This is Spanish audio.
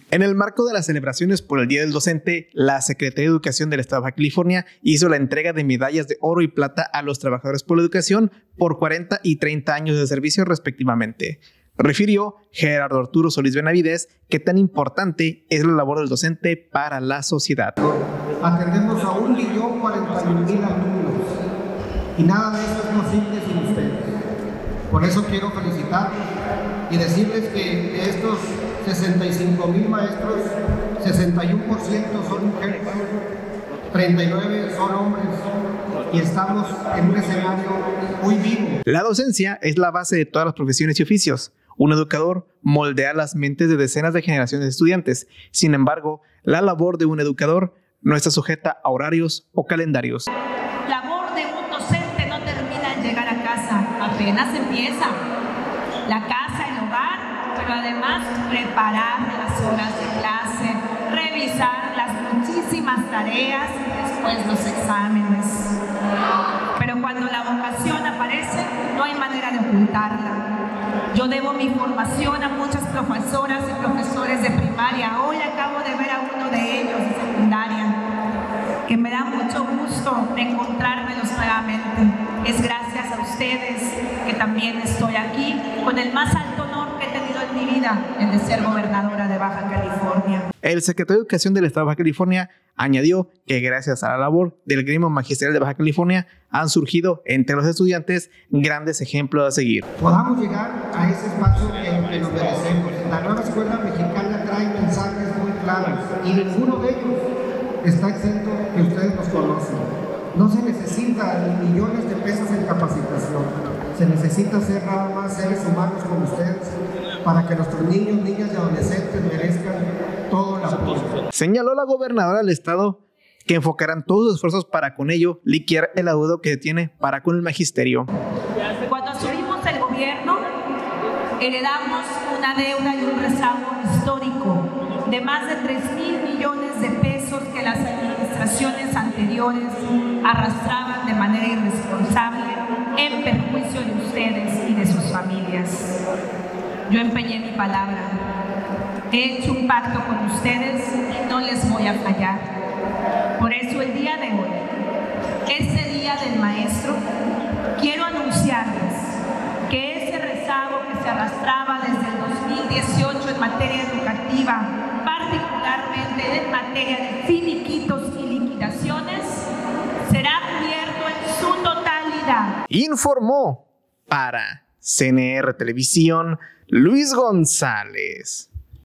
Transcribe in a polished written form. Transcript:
En el marco de las celebraciones por el Día del Docente, la Secretaría de Educación del Estado de Baja California hizo la entrega de medallas de oro y plata a los trabajadores por la educación por 40 y 30 años de servicio respectivamente. Refirió Gerardo Arturo Solís Benavides que tan importante es la labor del docente para la sociedad. Atendemos a 1.041.000 alumnos y nada de eso es posible sin ustedes. Por eso quiero felicitarlos y decirles que de estos 65,000 maestros, 61% son mujeres, 39 son hombres y estamos en un escenario muy vivo. La docencia es la base de todas las profesiones y oficios. Un educador moldea las mentes de decenas de generaciones de estudiantes. Sin embargo, la labor de un educador no está sujeta a horarios o calendarios. La labor de un docente no termina al llegar a casa, apenas empieza. La casa, el hogar, pero además preparar las horas de clase, revisar las muchísimas tareas y después los exámenes. Pero cuando la vocación aparece, no hay manera de ocultarla. Yo debo mi formación a muchas profesoras y profesores de primaria. Hoy acabo de ver a uno de ellos de secundaria, que me da mucho gusto encontrármelos nuevamente. Es gracias a ustedes que también estoy aquí con el más alto honor que he tenido en mi vida, el de ser gobernadora de Baja California. El secretario de Educación del Estado de Baja California añadió que gracias a la labor del gremio magisterial de Baja California han surgido entre los estudiantes grandes ejemplos a seguir. Podamos llegar a ese espacio que nos merecemos. La nueva escuela mexicana trae mensajes muy claros y ninguno de ellos está exento que ustedes los conocen. No se necesita millones de pesos en capacitación, se necesita ser nada más seres humanos como ustedes para que nuestros niños, niñas y adolescentes merezcan todo el apoyo. Señaló la gobernadora del estado que enfocarán todos sus esfuerzos para con ello liquidar el adeudo que tiene para con el magisterio. Cuando asumimos el gobierno, heredamos una deuda y un rezago histórico de más de 3,000 millones de pesos que las administraciones anteriores arrastraban de manera irresponsable en perjuicio de ustedes y de sus familias. Yo empeñé mi palabra, he hecho un pacto con ustedes y no les voy a fallar. Por eso el día de hoy, este Día del Maestro, quiero anunciarles que ese rezago que se arrastraba desde el 2018 en materia educativa, particularmente en materia de finiquitos y liquidaciones, será cubierto en su totalidad. Informó para CNR Televisión Luis González.